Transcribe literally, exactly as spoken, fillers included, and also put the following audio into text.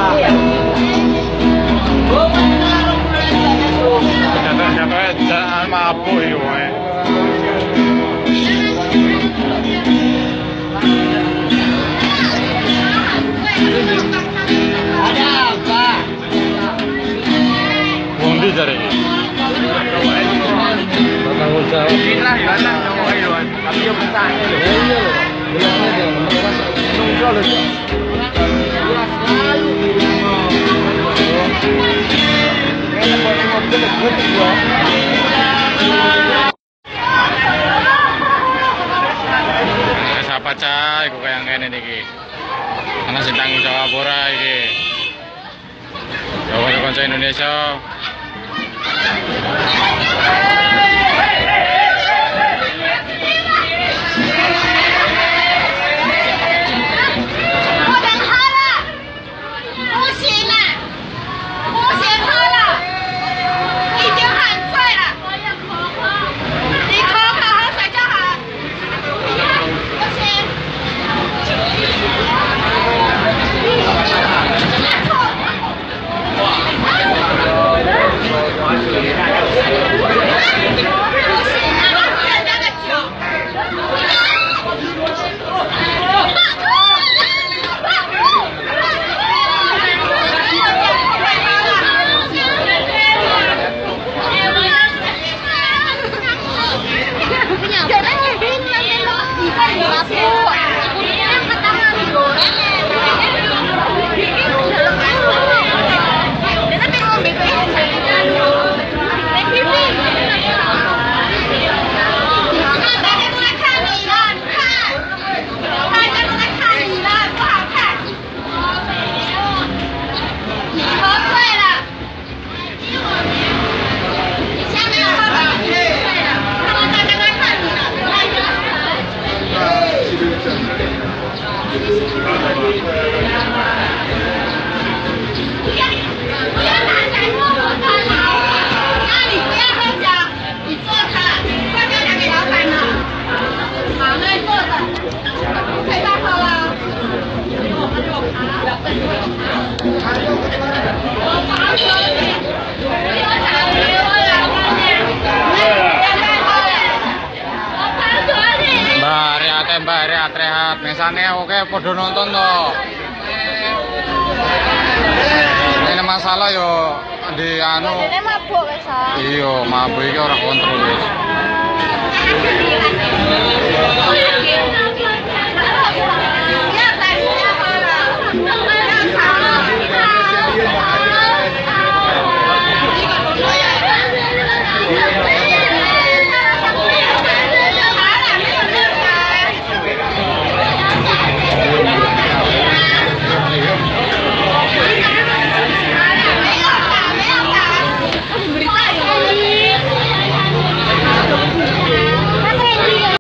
Jatuh-jatuhnya jangan mabuk itu. Ada apa? Bundi cari. Tanggung jawab. Inilah ya, lah yang tapi yang besar. Iya loh. Bilangnya jangan merasa. Nunggu loh. Siapa cah, iku kayak ngene iki. Ana sing tanggung jawab ora iki. Jawab kanca Indonesia. Mbak rehat rehat, misalnya oke podo nonton toh. Ini masalah yo di anu. Ini mabuk wes. Iya, mabuk iki ora kontrol wis.